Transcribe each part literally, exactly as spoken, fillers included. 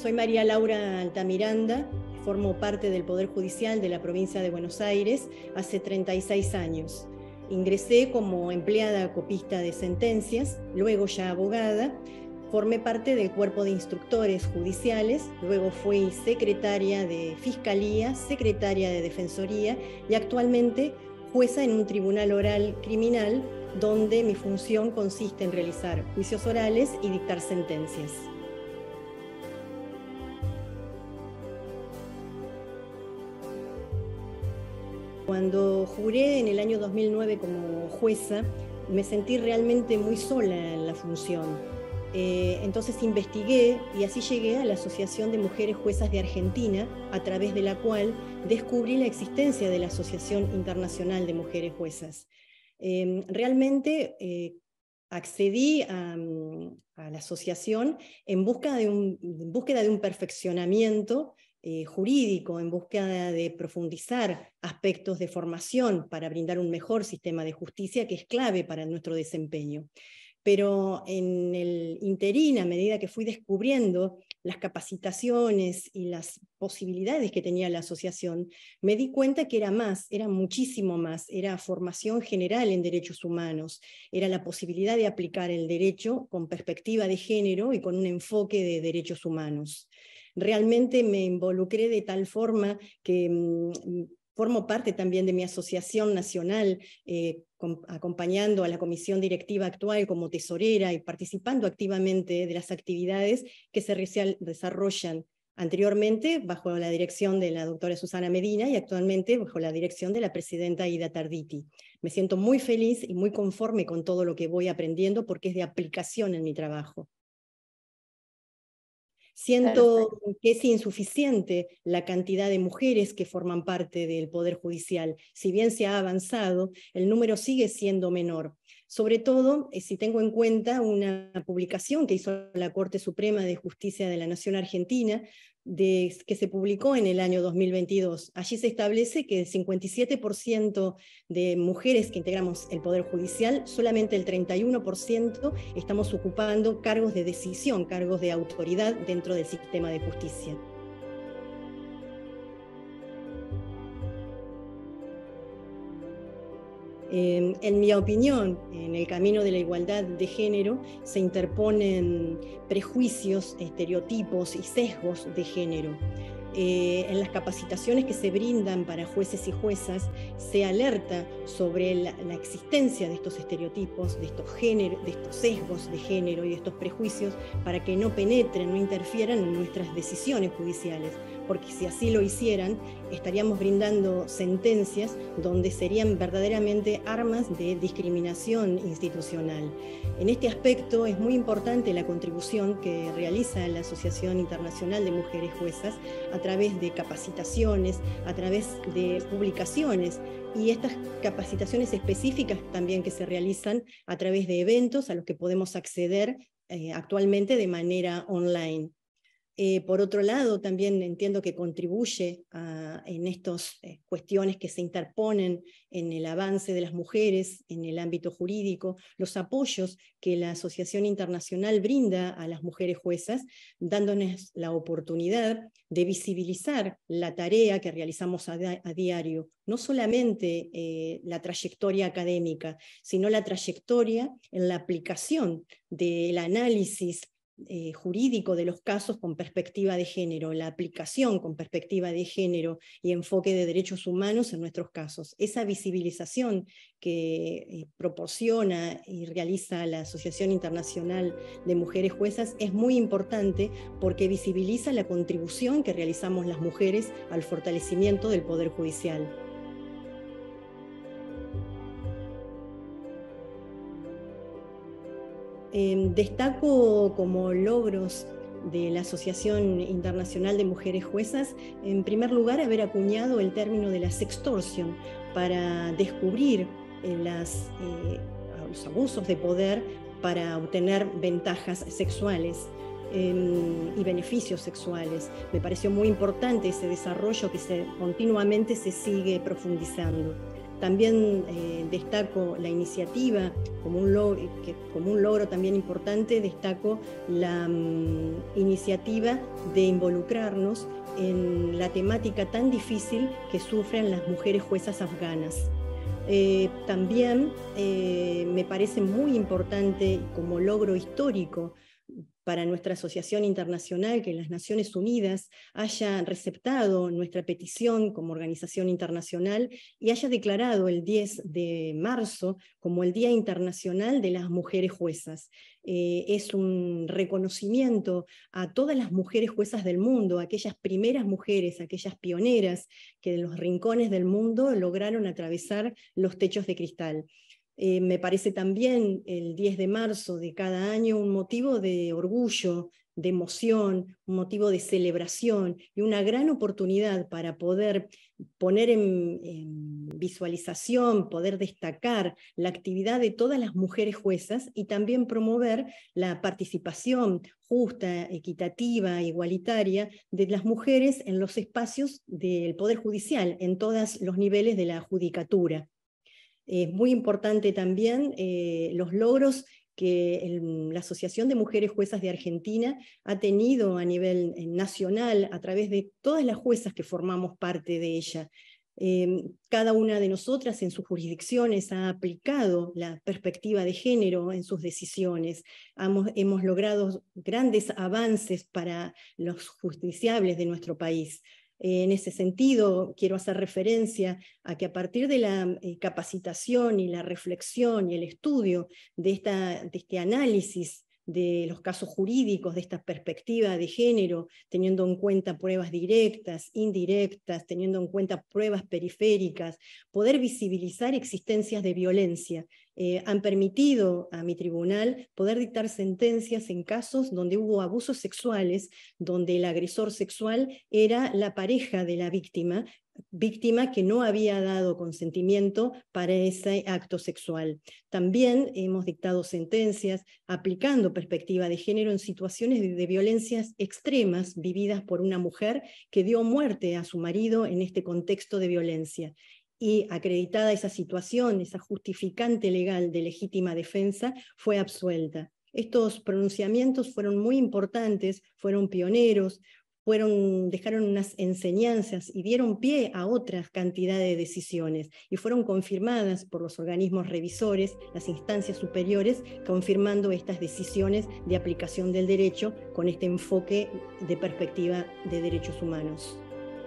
soy María Laura Altamiranda, formo parte del Poder Judicial de la provincia de Buenos Aires hace treinta y seis años. Ingresé como empleada copista de sentencias, luego ya abogada, formé parte del cuerpo de instructores judiciales, luego fui secretaria de Fiscalía, secretaria de Defensoría y actualmente jueza en un tribunal oral criminal donde mi función consiste en realizar juicios orales y dictar sentencias. Cuando juré en el año dos mil nueve como jueza, me sentí realmente muy sola en la función. Eh, entonces investigué y así llegué a la Asociación de Mujeres Juezas de Argentina, a través de la cual descubrí la existencia de la Asociación Internacional de Mujeres Juezas. Eh, realmente eh, accedí a, a la asociación en busca de un, en búsqueda de un perfeccionamiento eh, jurídico, en búsqueda de profundizar aspectos de formación para brindar un mejor sistema de justicia que es clave para nuestro desempeño. Pero en el interín, a medida que fui descubriendo las capacitaciones y las posibilidades que tenía la asociación, me di cuenta que era más, era muchísimo más, era formación general en derechos humanos, era la posibilidad de aplicar el derecho con perspectiva de género y con un enfoque de derechos humanos. Realmente me involucré de tal forma que mmm, formo parte también de mi asociación nacional, eh, acompañando a la comisión directiva actual como tesorera y participando activamente de las actividades que se desarrollan anteriormente bajo la dirección de la doctora Susana Medina y actualmente bajo la dirección de la presidenta Ida Tarditi. Me siento muy feliz y muy conforme con todo lo que voy aprendiendo porque es de aplicación en mi trabajo. Siento Perfecto. que es insuficiente la cantidad de mujeres que forman parte del Poder Judicial. Si bien se ha avanzado, el número sigue siendo menor. Sobre todo, eh, si tengo en cuenta una publicación que hizo la Corte Suprema de Justicia de la Nación Argentina, de, que se publicó en el año dos mil veintidós. Allí se establece que el cincuenta y siete por ciento de mujeres que integramos el Poder Judicial, solamente el treinta y uno por ciento estamos ocupando cargos de decisión, cargos de autoridad dentro del sistema de justicia. Eh, en mi opinión, en el camino de la igualdad de género se interponen prejuicios, estereotipos y sesgos de género. Eh, en las capacitaciones que se brindan para jueces y juezas se alerta sobre la, la existencia de estos estereotipos, de estos, género, de estos sesgos de género y de estos prejuicios para que no penetren, no interfieran en nuestras decisiones judiciales, porque si así lo hicieran, estaríamos brindando sentencias donde serían verdaderamente armas de discriminación institucional. En este aspecto es muy importante la contribución que realiza la Asociación Internacional de Mujeres Juezas a través de capacitaciones, a través de publicaciones, y estas capacitaciones específicas también que se realizan a través de eventos a los que podemos acceder eh, actualmente de manera online. Eh, por otro lado, también entiendo que contribuye a, en estas eh, cuestiones que se interponen en el avance de las mujeres, en el ámbito jurídico, los apoyos que la Asociación Internacional brinda a las mujeres juezas, dándonos la oportunidad de visibilizar la tarea que realizamos a, a diario, no solamente eh, la trayectoria académica, sino la trayectoria en la aplicación del análisis Eh, jurídico de los casos con perspectiva de género, la aplicación con perspectiva de género y enfoque de derechos humanos en nuestros casos. Esa visibilización que eh, proporciona y realiza la Asociación Internacional de Mujeres Juezas es muy importante porque visibiliza la contribución que realizamos las mujeres al fortalecimiento del Poder Judicial. Eh, destaco como logros de la Asociación Internacional de Mujeres Juezas, en primer lugar, haber acuñado el término de la sextorsión para descubrir eh, las, eh, los abusos de poder para obtener ventajas sexuales eh, y beneficios sexuales. Me pareció muy importante ese desarrollo que se, continuamente se sigue profundizando. También eh, destaco la iniciativa, como un, logro, que, como un logro también importante, destaco la um, iniciativa de involucrarnos en la temática tan difícil que sufren las mujeres juezas afganas. Eh, también eh, me parece muy importante como logro histórico para nuestra asociación internacional que las Naciones Unidas haya receptado nuestra petición como organización internacional y haya declarado el diez de marzo como el Día Internacional de las Mujeres Juezas. Eh, es un reconocimiento a todas las mujeres juezas del mundo, aquellas primeras mujeres, aquellas pioneras que en los rincones del mundo lograron atravesar los techos de cristal. Eh, me parece también el diez de marzo de cada año un motivo de orgullo, de emoción, un motivo de celebración y una gran oportunidad para poder poner en, en visualización, poder destacar la actividad de todas las mujeres juezas y también promover la participación justa, equitativa, igualitaria de las mujeres en los espacios del Poder Judicial, en todos los niveles de la judicatura. Es muy importante también eh, los logros que el, la Asociación de Mujeres Juezas de Argentina ha tenido a nivel nacional a través de todas las juezas que formamos parte de ella. Eh, cada una de nosotras en sus jurisdicciones ha aplicado la perspectiva de género en sus decisiones. Hemos, hemos logrado grandes avances para los justiciables de nuestro país. En ese sentido, quiero hacer referencia a que a partir de la eh, capacitación y la reflexión y el estudio de, esta, de este análisis de los casos jurídicos, de esta perspectiva de género, teniendo en cuenta pruebas directas, indirectas, teniendo en cuenta pruebas periféricas, poder visibilizar existencias de violencia, eh, han permitido a mi tribunal poder dictar sentencias en casos donde hubo abusos sexuales, donde el agresor sexual era la pareja de la víctima, víctima que no había dado consentimiento para ese acto sexual. También hemos dictado sentencias aplicando perspectiva de género en situaciones de, de violencias extremas vividas por una mujer que dio muerte a su marido en este contexto de violencia. Y acreditada esa situación, esa justificante legal de legítima defensa, fue absuelta. Estos pronunciamientos fueron muy importantes, fueron pioneros, Fueron, dejaron unas enseñanzas y dieron pie a otras cantidades de decisiones y fueron confirmadas por los organismos revisores, las instancias superiores, confirmando estas decisiones de aplicación del derecho con este enfoque de perspectiva de derechos humanos.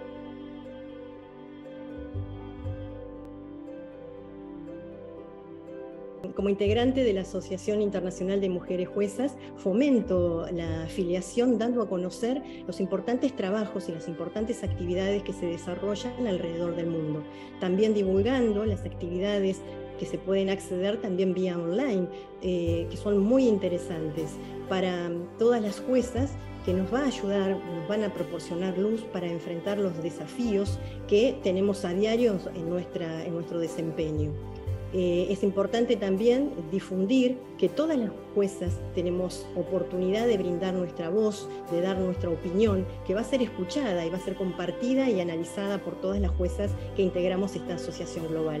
Como integrante de la Asociación Internacional de Mujeres Juezas, fomento la afiliación dando a conocer los importantes trabajos y las importantes actividades que se desarrollan alrededor del mundo. También divulgando las actividades que se pueden acceder también vía online, eh, que son muy interesantes para todas las juezas, que nos va a ayudar, nos van a proporcionar luz para enfrentar los desafíos que tenemos a diario en, nuestra, en nuestro desempeño. Eh, es importante también difundir que todas las juezas tenemos oportunidad de brindar nuestra voz, de dar nuestra opinión, que va a ser escuchada y va a ser compartida y analizada por todas las juezas que integramos esta asociación global.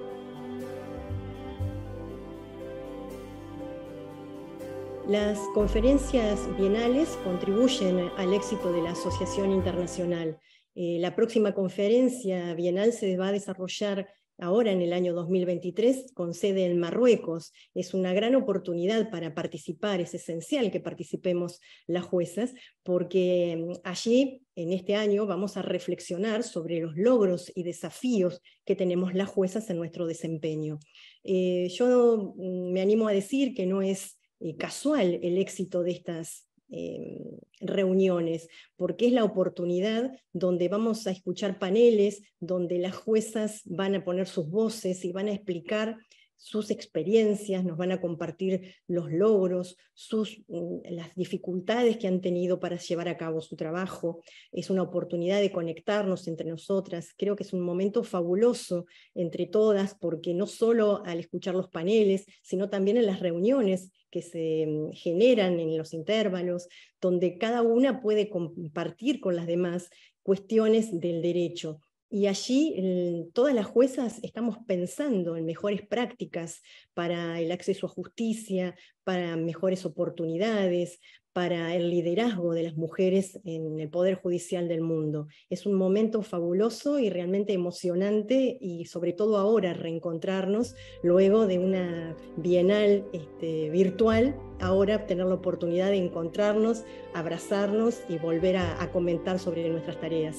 Las conferencias bienales contribuyen al éxito de la Asociación Internacional. Eh, la próxima conferencia bienal se va a desarrollar ahora en el año dos mil veintitrés, con sede en Marruecos. Es una gran oportunidad para participar, es esencial que participemos las juezas, porque allí, en este año, vamos a reflexionar sobre los logros y desafíos que tenemos las juezas en nuestro desempeño. Eh, yo me animo a decir que no es eh, casual el éxito de estas Eh, reuniones, porque es la oportunidad donde vamos a escuchar paneles, donde las juezas van a poner sus voces y van a explicar sus experiencias, nos van a compartir los logros, sus, las dificultades que han tenido para llevar a cabo su trabajo. Es una oportunidad de conectarnos entre nosotras. Creo que es un momento fabuloso entre todas, porque no solo al escuchar los paneles, sino también en las reuniones que se generan en los intervalos, donde cada una puede compartir con las demás cuestiones del derecho. Y allí eh, todas las juezas estamos pensando en mejores prácticas para el acceso a justicia, para mejores oportunidades, para el liderazgo de las mujeres en el Poder Judicial del mundo. Es un momento fabuloso y realmente emocionante, y sobre todo ahora reencontrarnos luego de una bienal este, virtual, ahora tener la oportunidad de encontrarnos, abrazarnos y volver a, a comentar sobre nuestras tareas.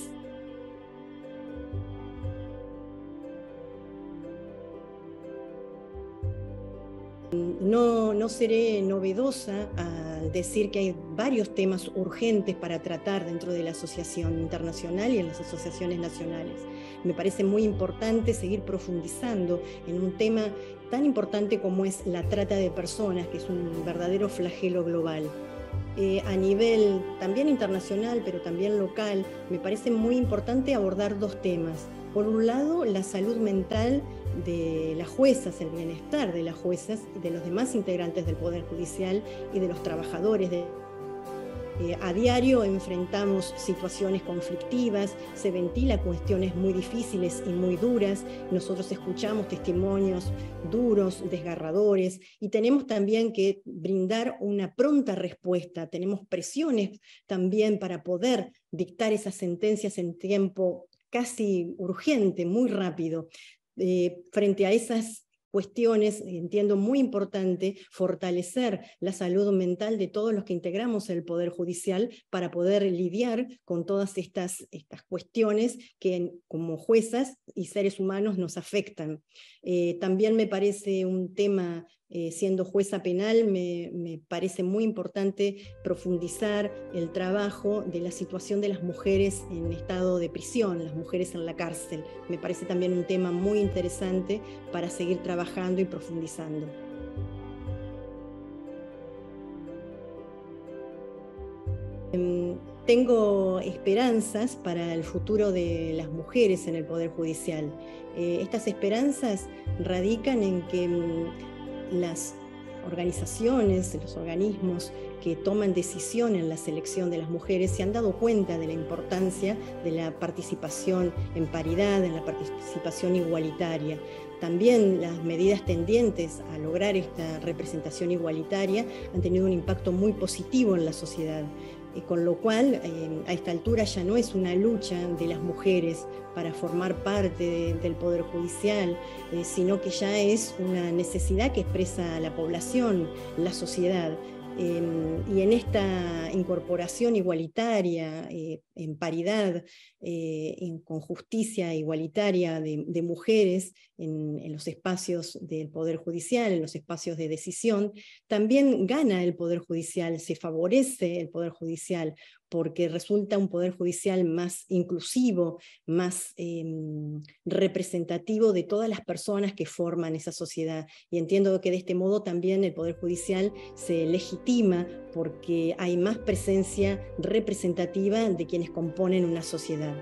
No, no seré novedosa al decir que hay varios temas urgentes para tratar dentro de la Asociación Internacional y en las asociaciones nacionales. Me parece muy importante seguir profundizando en un tema tan importante como es la trata de personas, que es un verdadero flagelo global. Eh, a nivel también internacional, pero también local, me parece muy importante abordar dos temas. Por un lado, la salud mental de las juezas, el bienestar de las juezas y de los demás integrantes del Poder Judicial y de los trabajadores. De, eh, a diario enfrentamos situaciones conflictivas, se ventilan cuestiones muy difíciles y muy duras, nosotros escuchamos testimonios duros, desgarradores, y tenemos también que brindar una pronta respuesta, tenemos presiones también para poder dictar esas sentencias en tiempo casi urgente, muy rápido. Eh, frente a esas cuestiones, entiendo muy importante fortalecer la salud mental de todos los que integramos el Poder Judicial para poder lidiar con todas estas, estas cuestiones que como juezas y seres humanos nos afectan. Eh, también me parece un tema, eh, siendo jueza penal, me, me parece muy importante profundizar el trabajo de la situación de las mujeres en estado de prisión, las mujeres en la cárcel. Me parece también un tema muy interesante para seguir trabajando y profundizando. Tengo esperanzas para el futuro de las mujeres en el Poder Judicial. Eh, estas esperanzas radican en que mm, las organizaciones, los organismos que toman decisión en la selección de las mujeres se han dado cuenta de la importancia de la participación en paridad, de la participación igualitaria. También las medidas tendientes a lograr esta representación igualitaria han tenido un impacto muy positivo en la sociedad. Eh, con lo cual, eh, a esta altura ya no es una lucha de las mujeres para formar parte de, del Poder Judicial, eh, sino que ya es una necesidad que expresa la población, la sociedad. Eh, y en esta incorporación igualitaria, eh, en paridad, eh, en, con justicia igualitaria de, de mujeres en, en los espacios del Poder Judicial, en los espacios de decisión, también gana el Poder Judicial, se favorece el Poder Judicial, porque resulta un Poder Judicial más inclusivo, más eh, representativo de todas las personas que forman esa sociedad. Y entiendo que de este modo también el Poder Judicial se legitima porque hay más presencia representativa de quienes componen una sociedad.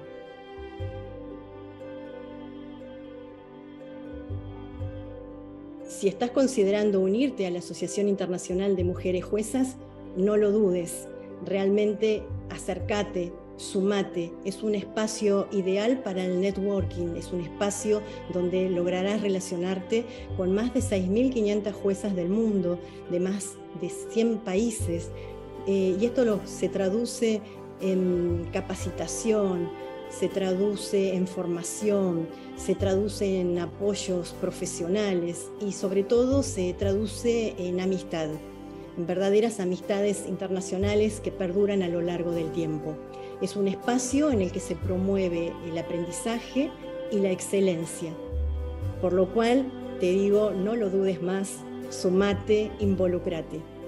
Si estás considerando unirte a la Asociación Internacional de Mujeres Juezas, no lo dudes. Realmente acércate, sumate, es un espacio ideal para el networking, es un espacio donde lograrás relacionarte con más de seis mil quinientas juezas del mundo, de más de cien países, eh, y esto lo, se traduce en capacitación, se traduce en formación, se traduce en apoyos profesionales y sobre todo se traduce en amistad, en verdaderas amistades internacionales que perduran a lo largo del tiempo. Es un espacio en el que se promueve el aprendizaje y la excelencia, por lo cual te digo, no lo dudes más, sumate, involucrate.